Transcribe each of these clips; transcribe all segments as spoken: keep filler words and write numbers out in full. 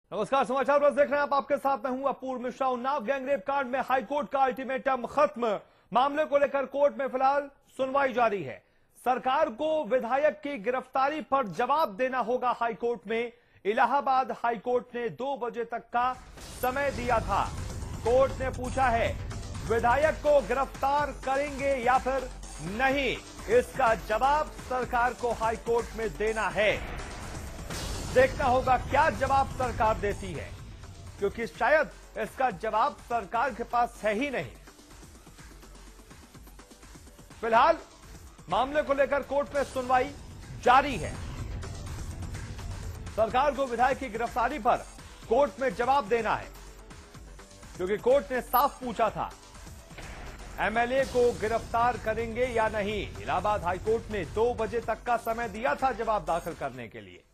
नमस्कार, समाचार प्लस देख रहे हैं आप। आपके साथ मैं हूं अपूर्व मिश्रा। उन्नाव गैंगरेप कांड में हाईकोर्ट का अल्टीमेटम खत्म। मामले को लेकर कोर्ट में फिलहाल सुनवाई जारी है। सरकार को विधायक की गिरफ्तारी पर जवाब देना होगा हाईकोर्ट में। इलाहाबाद हाईकोर्ट ने दो बजे तक का समय दिया था। कोर्ट ने पूछा है विधायक को गिरफ्तार करेंगे या फिर नहीं। इसका जवाब सरकार को हाईकोर्ट में देना है। देखना होगा क्या जवाब सरकार देती है, क्योंकि शायद इसका जवाब सरकार के पास है ही नहीं। फिलहाल मामले को लेकर कोर्ट में सुनवाई जारी है। सरकार को विधायक की गिरफ्तारी पर कोर्ट में जवाब देना है, क्योंकि कोर्ट ने साफ पूछा था एमएलए को गिरफ्तार करेंगे या नहीं। इलाहाबाद हाईकोर्ट ने दो बजे तक का समय दिया था जवाब दाखिल करने के लिए।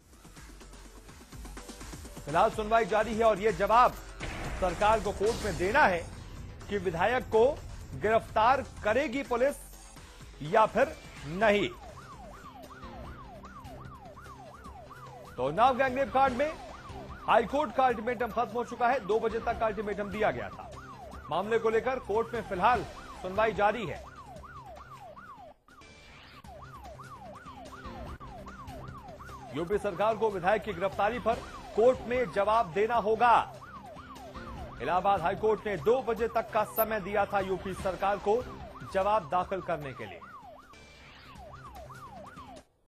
फिलहाल सुनवाई जारी है और यह जवाब सरकार को कोर्ट में देना है कि विधायक को गिरफ्तार करेगी पुलिस या फिर नहीं। तो उन्नाव गैंगरेप कांड में हाईकोर्ट का अल्टीमेटम खत्म हो चुका है। दो बजे तक का अल्टीमेटम दिया गया था। मामले को लेकर कोर्ट में फिलहाल सुनवाई जारी है। यूपी सरकार को विधायक की गिरफ्तारी पर कोर्ट में जवाब देना होगा। इलाहाबाद हाईकोर्ट ने दो बजे तक का समय दिया था यूपी सरकार को जवाब दाखिल करने के लिए।